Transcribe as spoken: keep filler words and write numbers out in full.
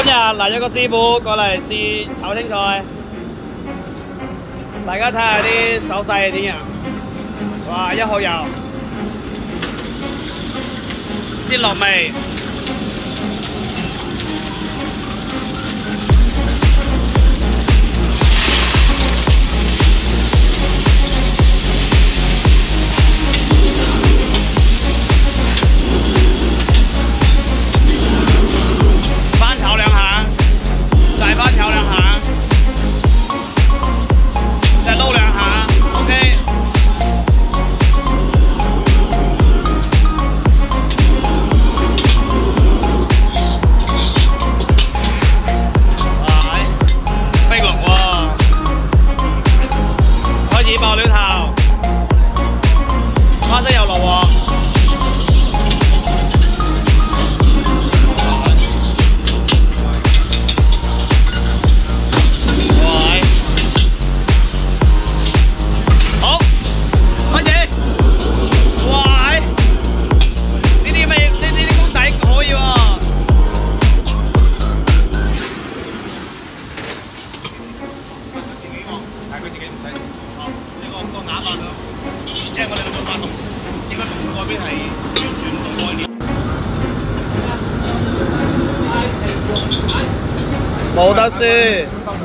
日嚟咗個師傅過嚟試炒青菜，大家睇下啲手勢係點樣？哇！一號油，先落味。 爆料頭，花生又落喎。喂，好，開始。喂，呢啲咩？呢呢啲公仔可以喎。係佢自己唔使。 個個啞巴咯，即係我哋兩個發動，應該同嗰邊係完全唔同概念。冇得輸。